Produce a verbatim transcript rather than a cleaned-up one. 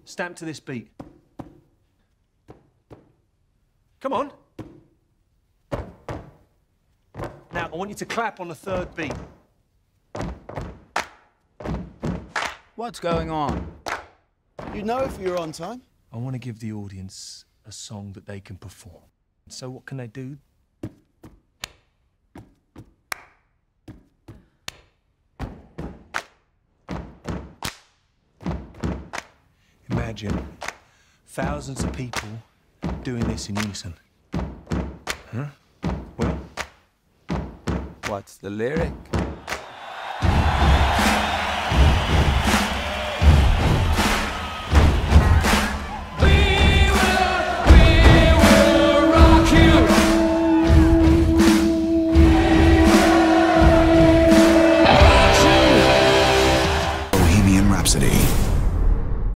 Stamp to this beat. Come on. Now, I want you to clap on the third beat. What's going on? You know if you're on time? I want to give the audience a song that they can perform. So what can they do? Imagine thousands of people doing this in unison. Huh? Well? What's the lyric?